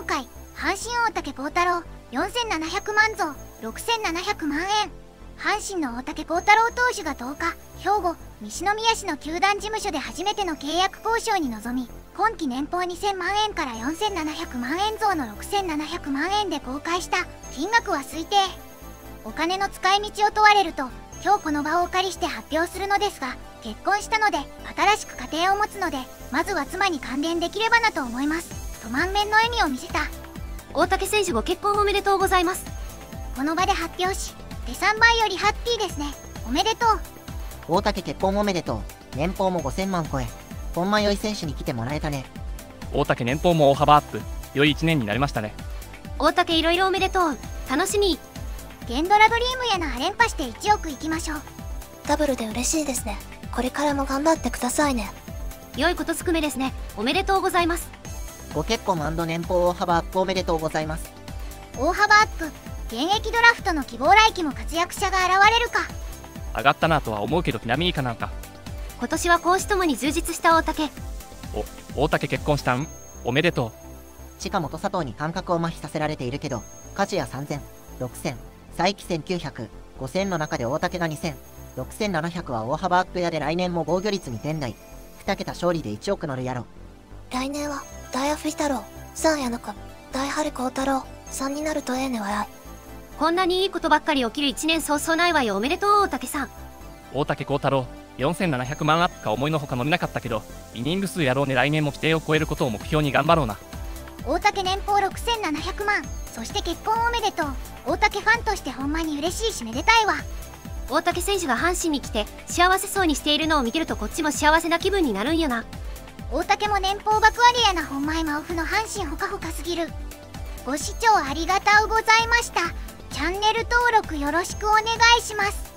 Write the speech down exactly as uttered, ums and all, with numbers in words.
今回阪神大竹幸太郎よんせんななひゃくまん増ろくせんななひゃくまんえん。阪神の大竹幸太郎投手がとおか、兵庫西宮市の球団事務所で初めての契約交渉に臨み、今季年俸にせんまんえんからよんせんななひゃくまんえん増のろくせんななひゃくまんえんで公開した。金額は推定。お金の使い道を問われると、今日この場をお借りして発表するのですが、結婚したので新しく家庭を持つので、まずは妻に還元できればなと思いますと満面の笑みを見せた。 大竹選手ご結婚おめでとうございます。 この場で発表し、手さんばいよりハッピーですね。おめでとう。 大竹結婚おめでとう。年俸もごせんまん超え、本間良い選手に来てもらえたね。 大竹年俸も大幅アップ、良いいちねんになりましたね。 大竹いろいろおめでとう。楽しみ。 ゲンドラドリームやな連覇していちおくいきましょう。 ダブルで嬉しいですね。これからも頑張ってくださいね。 良いことずくめですね。おめでとうございます。 ご結婚&年俸大幅アップおめでとうございます。 大幅アップ。現役ドラフトの希望来期も活躍者が現れるか。 上がったなとは思うけど南以下なんか。 今年は講師ともに充実した大竹。 お、大竹結婚したんおめでとう。 近本佐藤に感覚を麻痺させられているけど、梶谷さんぜん、ろくせん、佐伯せんきゅうひゃく、ごせんの中で大竹がにせん、ろくせんななひゃくは大幅アップやで来年も防御率にてん台、に桁勝利でいちおく乗るやろ。 来年は大アフ太郎さんやのか、大春幸太郎さんになるとええねわやい。 こんなにいいことばっかり起きるいちねん早々ないわよ。おめでとう大竹さん。 大竹幸太郎よんせんななひゃくまんアップか思いのほか乗れなかったけど、イニング数やろうね。来年も規定を超えることを目標に頑張ろうな。 大竹年俸ろくせんななひゃくまん、そして結婚おめでとう。大竹ファンとしてほんまに嬉しいしめでたいわ。 大竹選手が阪神に来て幸せそうにしているのを見てるとこっちも幸せな気分になるんよな。 大竹も年俸爆上げやな。ほんま今オフの阪神ほかほかすぎる。ご視聴ありがとうございました。チャンネル登録よろしくお願いします。